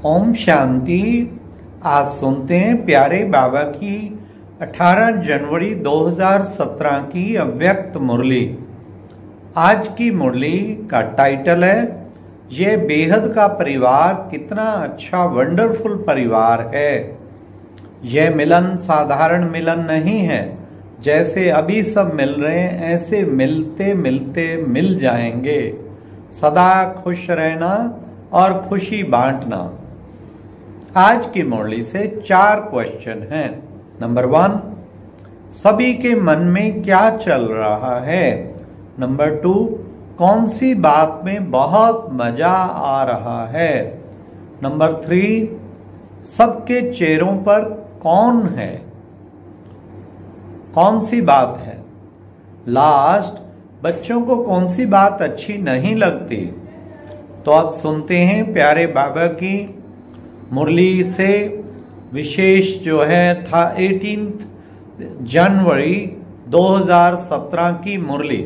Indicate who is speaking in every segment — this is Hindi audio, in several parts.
Speaker 1: ओम शांति। आज सुनते हैं प्यारे बाबा की 18 जनवरी 2017 की अव्यक्त मुरली। आज की मुरली का टाइटल है ये बेहद का परिवार कितना अच्छा वंडरफुल परिवार है। यह मिलन साधारण मिलन नहीं है, जैसे अभी सब मिल रहे हैं ऐसे मिलते मिलते मिल जाएंगे। सदा खुश रहना और खुशी बांटना। आज की मुरली से 4 क्वेश्चन हैं। नंबर 1, सभी के मन में क्या चल रहा है। नंबर 2, कौन सी बात में बहुत मजा आ रहा है। नंबर 3, सबके चेहरों पर कौन है, कौन सी बात है। लास्ट, बच्चों को कौन सी बात अच्छी नहीं लगती। तो अब सुनते हैं प्यारे बाबा की मुरली से विशेष जो है था 18 जनवरी 2017 की मुरली।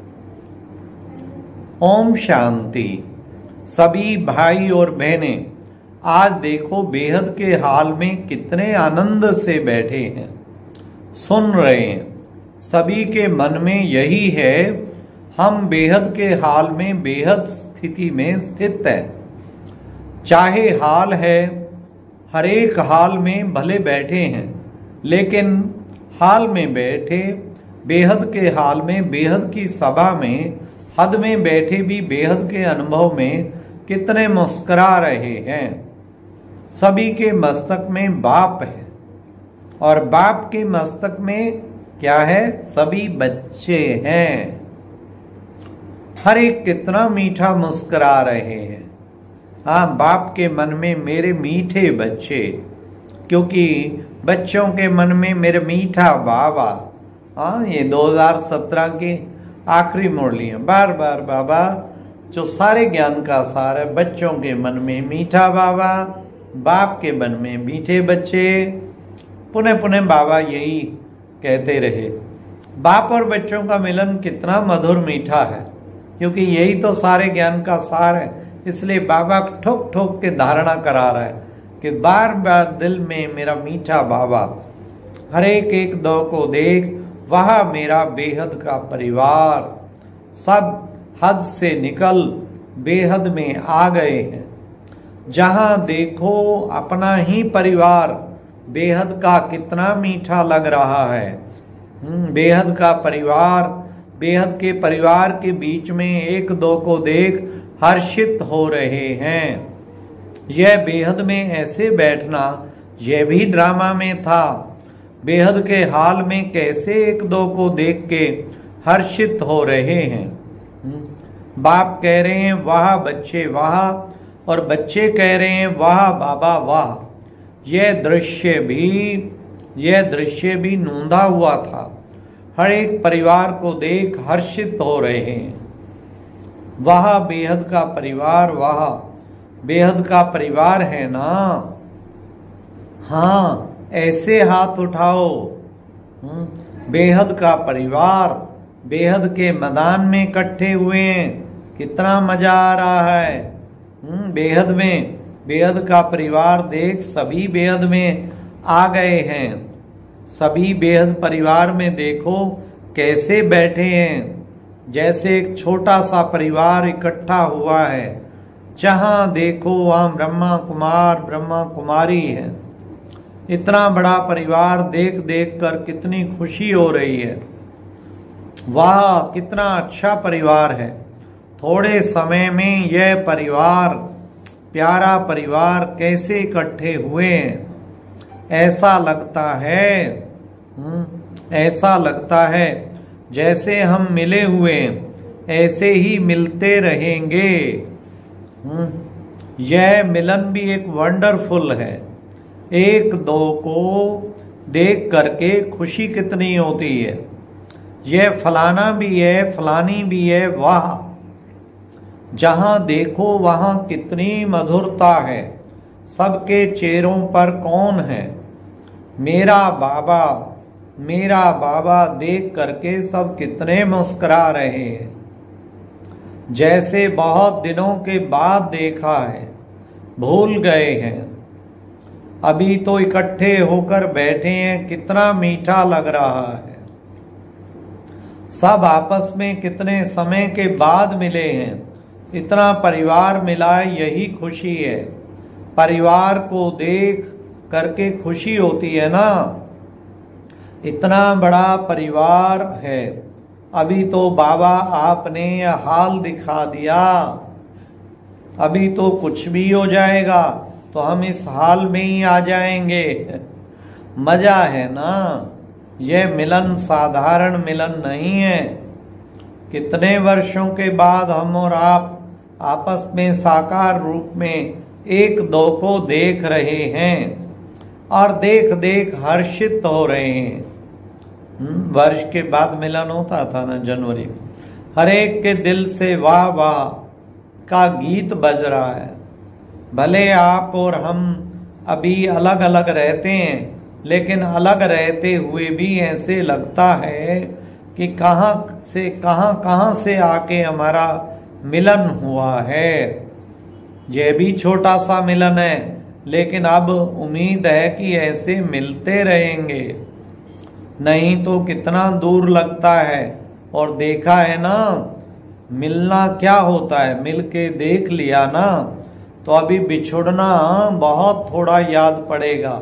Speaker 1: ओम शांति। सभी भाई और बहनें आज देखो बेहद के हाल में कितने आनंद से बैठे हैं, सुन रहे हैं। सभी के मन में यही है, हम बेहद के हाल में बेहद स्थिति में स्थित है। चाहे हाल है, हर एक हाल में भले बैठे हैं, लेकिन हाल में बैठे बेहद के हाल में बेहद की सभा में हद में बैठे भी बेहद के अनुभव में कितने मुस्कुरा रहे हैं। सभी के मस्तक में बाप है और बाप के मस्तक में क्या है, सभी बच्चे हैं। हर एक कितना मीठा मुस्कुरा रहे हैं। हाँ, बाप के मन में मेरे मीठे बच्चे, क्योंकि बच्चों के मन में मेरे मीठा बाबा। हाँ, ये 2017 की आखिरी मुरली है। बार बार बाबा जो सारे ज्ञान का सार है, बच्चों के मन में मीठा बाबा, बाप के मन में मीठे बच्चे। पुनः पुनः बाबा यही कहते रहे। बाप और बच्चों का मिलन कितना मधुर मीठा है, क्योंकि यही तो सारे ज्ञान का सार है। इसलिए बाबा ठोक ठोक के धारणा करा रहा है कि बार बार दिल में मेरा मीठा बाबा, हर एक दो को देख वह मेरा बेहद का परिवार। सब हद से निकल बेहद में आ गए हैं। जहां देखो अपना ही परिवार, बेहद का कितना मीठा लग रहा है। बेहद का परिवार, बेहद के परिवार के बीच में एक दो को देख हर्षित हो रहे हैं। यह बेहद में ऐसे बैठना, यह भी ड्रामा में था। बेहद के हाल में कैसे एक दो को देख के हर्षित हो रहे हैं। बाप कह रहे हैं वाह बच्चे वाह, और बच्चे कह रहे हैं वाह बाबा वाह। यह दृश्य भी नूंदा हुआ था। हर एक परिवार को देख हर्षित हो रहे हैं। वह बेहद का परिवार, वह बेहद का परिवार है ना। हाँ, ऐसे हाथ उठाओ। बेहद का परिवार बेहद के मैदान में इकट्ठे हुए हैं। कितना मजा आ रहा है। बेहद में बेहद का परिवार देख सभी बेहद में आ गए हैं। सभी बेहद परिवार में देखो कैसे बैठे हैं, जैसे एक छोटा सा परिवार इकट्ठा हुआ है। जहां देखो वहां ब्रह्मा कुमार ब्रह्मा कुमारी है। इतना बड़ा परिवार देख देख कर कितनी खुशी हो रही है। वाह, कितना अच्छा परिवार है। थोड़े समय में यह परिवार, प्यारा परिवार कैसे इकट्ठे हुए हैं। ऐसा लगता है जैसे हम मिले हुए ऐसे ही मिलते रहेंगे। यह मिलन भी एक वंडरफुल है। एक दो को देख करके खुशी कितनी होती है। यह फलाना भी है, फलानी भी है, वाह। जहां देखो वहां कितनी मधुरता है। सबके चेहरों पर कौन है, मेरा बाबा देख करके सब कितने मुस्कुरा रहे हैं। जैसे बहुत दिनों के बाद देखा है। भूल गए हैं। अभी तो इकट्ठे होकर बैठे हैं, कितना मीठा लग रहा है। सब आपस में कितने समय के बाद मिले हैं, इतना परिवार मिला है, यही खुशी है। परिवार को देख करके खुशी होती है ना। इतना बड़ा परिवार है। अभी तो बाबा आपने यह हाल दिखा दिया, अभी तो कुछ भी हो जाएगा तो हम इस हाल में ही आ जाएंगे। मजा है ना। यह मिलन साधारण मिलन नहीं है। कितने वर्षों के बाद हम और आप आपस में साकार रूप में एक दो को देख रहे हैं और देख देख हर्षित हो रहे हैं। वर्ष के बाद मिलन होता था ना, जनवरी में। हर एक के दिल से वाह वाह का गीत बज रहा है। भले आप और हम अभी अलग अलग रहते हैं, लेकिन अलग रहते हुए भी ऐसे लगता है कि कहां से आके हमारा मिलन हुआ है। यह भी छोटा सा मिलन है, लेकिन अब उम्मीद है कि ऐसे मिलते रहेंगे, नहीं तो कितना दूर लगता है। और देखा है ना, मिलना क्या होता है, मिल के देख लिया ना, तो अभी बिछुड़ना बहुत थोड़ा याद पड़ेगा।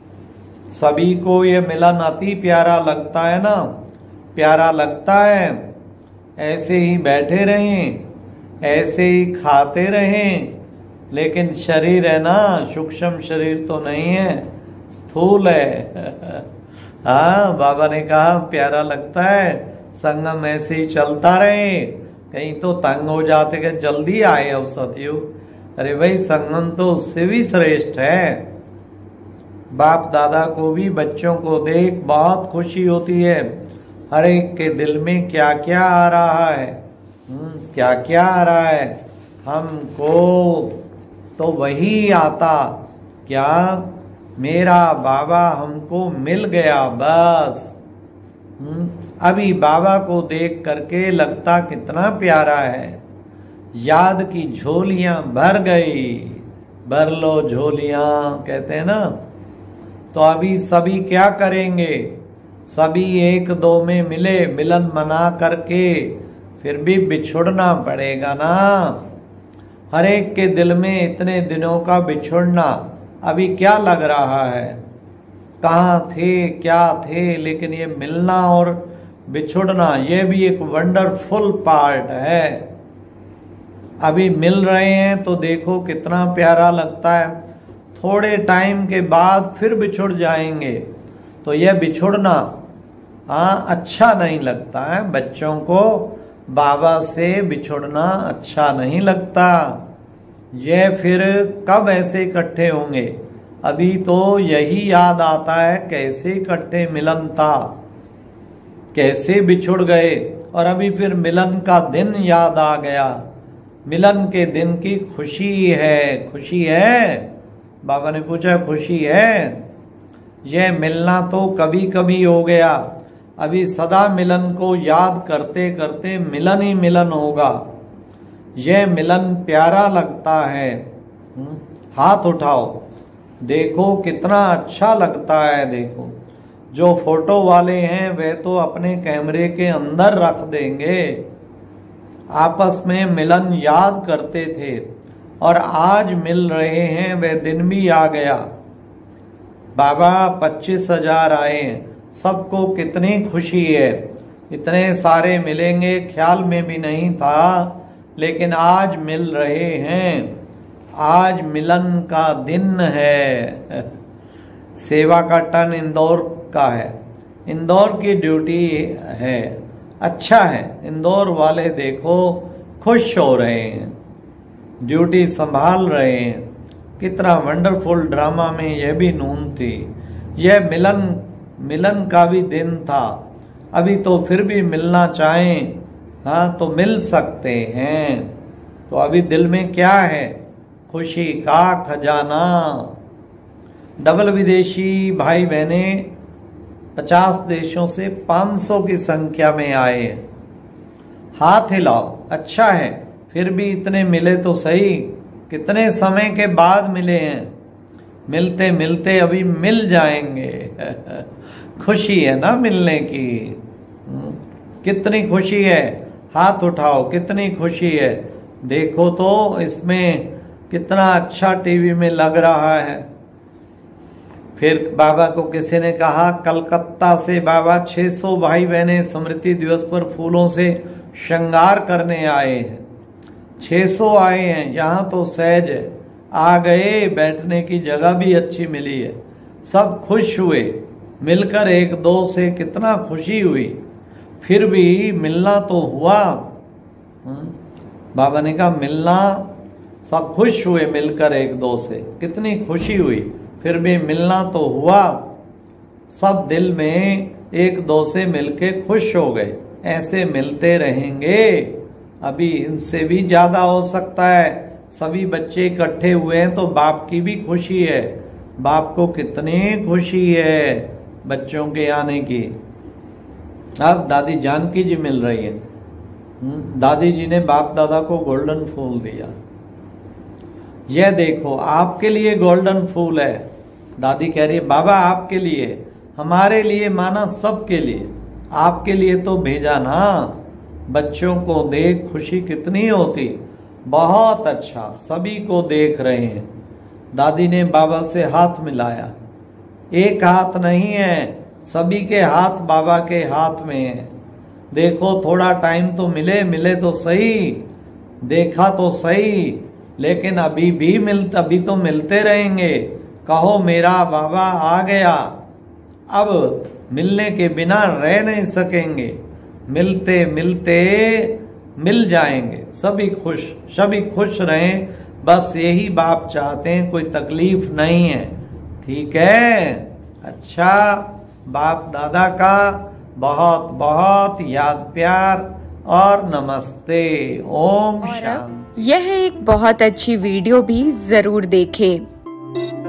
Speaker 1: सभी को ये मिलन अति प्यारा लगता है ना, प्यारा लगता है। ऐसे ही बैठे रहें, ऐसे ही खाते रहें, लेकिन शरीर है ना, सूक्ष्म शरीर तो नहीं है, स्थूल है। हाँ, बाबा ने कहा प्यारा लगता है, संगम ऐसे ही चलता रहे। कहीं तो तंग हो जाते कि जल्दी आए अब सतयुग। अरे भाई, संगम तो उससे भी श्रेष्ठ है। बाप दादा को भी बच्चों को देख बहुत खुशी होती है। हर एक के दिल में क्या क्या आ रहा है, क्या क्या आ रहा है। हमको तो वही आता, क्या मेरा बाबा हमको मिल गया बस। अभी बाबा को देख करके लगता कितना प्यारा है। याद की झोलियां भर गई, भर लो झोलियां, कहते हैं ना। तो अभी सभी क्या करेंगे, सभी एक दो में मिले, मिलन मना करके फिर भी बिछुड़ना पड़ेगा ना। हर एक के दिल में इतने दिनों का बिछुड़ना अभी क्या लग रहा है, कहाँ थे क्या थे, लेकिन ये मिलना और बिछुड़ना ये भी एक वंडरफुल पार्ट है। अभी मिल रहे हैं तो देखो कितना प्यारा लगता है। थोड़े टाइम के बाद फिर बिछुड़ जाएंगे तो यह बिछुड़ना अच्छा नहीं लगता है। बच्चों को बाबा से बिछुड़ना अच्छा नहीं लगता। ये फिर कब ऐसे इकट्ठे होंगे, अभी तो यही याद आता है कैसे इकट्ठे मिलन था, कैसे बिछुड़ गए, और अभी फिर मिलन का दिन याद आ गया। मिलन के दिन की खुशी है, खुशी है। बाबा ने पूछा खुशी है? यह मिलना तो कभी कभी हो गया, अभी सदा मिलन को याद करते करते मिलन ही मिलन होगा। यह मिलन प्यारा लगता है। हाथ उठाओ, देखो कितना अच्छा लगता है। देखो, जो फोटो वाले हैं वे तो अपने कैमरे के अंदर रख देंगे। आपस में मिलन याद करते थे और आज मिल रहे हैं, वे दिन भी आ गया। बाबा 25,000 आए, सबको कितनी खुशी है। इतने सारे मिलेंगे ख्याल में भी नहीं था, लेकिन आज मिल रहे हैं। आज मिलन का दिन है। सेवा का टन इंदौर का है, इंदौर की ड्यूटी है। अच्छा है, इंदौर वाले देखो खुश हो रहे हैं, ड्यूटी संभाल रहे हैं। कितना वंडरफुल ड्रामा में यह भी नून थी। यह मिलन का भी दिन था। अभी तो फिर भी मिलना चाहें तो मिल सकते हैं। तो अभी दिल में क्या है, खुशी का खजाना। डबल विदेशी भाई बहने 50 देशों से 500 की संख्या में आए। हाथ हिलाओ, अच्छा है, फिर भी इतने मिले तो सही। कितने समय के बाद मिले हैं, मिलते मिलते अभी मिल जाएंगे। खुशी है ना मिलने की, कितनी खुशी है, हाथ उठाओ, कितनी खुशी है। देखो तो इसमें कितना अच्छा टीवी में लग रहा है। फिर बाबा को किसी ने कहा कलकत्ता से बाबा 600 भाई बहनें स्मृति दिवस पर फूलों से श्रृंगार करने आए हैं। 600 आए हैं, यहाँ तो सहज है, आ गए, बैठने की जगह भी अच्छी मिली है, सब खुश हुए, मिलकर एक दो से कितना खुशी हुई। फिर भी मिलना तो हुआ। बाबा ने कहा मिलना, सब खुश हुए मिलकर एक दो से, कितनी खुशी हुई, फिर भी मिलना तो हुआ। सब दिल में एक दो से मिलके खुश हो गए। ऐसे मिलते रहेंगे, अभी इनसे भी ज्यादा हो सकता है। सभी बच्चे इकट्ठे हुए हैं तो बाप की भी खुशी है। बाप को कितनी खुशी है बच्चों के आने की। अब दादी जानकी जी मिल रही है। दादी जी ने बाप दादा को गोल्डन फूल दिया। यह देखो आपके लिए गोल्डन फूल है। दादी कह रही है बाबा आपके लिए, हमारे लिए माना सबके लिए, आपके लिए तो भेजा ना। बच्चों को देख खुशी कितनी होती, बहुत अच्छा, सभी को देख रहे हैं। दादी ने बाबा से हाथ मिलाया। एक हाथ नहीं है, सभी के हाथ बाबा के हाथ में है। देखो थोड़ा टाइम तो मिले तो सही, देखा तो सही, लेकिन अभी तो मिलते रहेंगे। कहो मेरा बाबा आ गया, अब मिलने के बिना रह नहीं सकेंगे। मिलते मिलते मिल जाएंगे, सभी खुश रहें, बस यही बाप चाहते हैं, कोई तकलीफ नहीं है। ठीक है, अच्छा, बाप दादा का बहुत बहुत याद प्यार और नमस्ते। ओम शांति।
Speaker 2: यह एक बहुत अच्छी वीडियो भी जरूर देखें।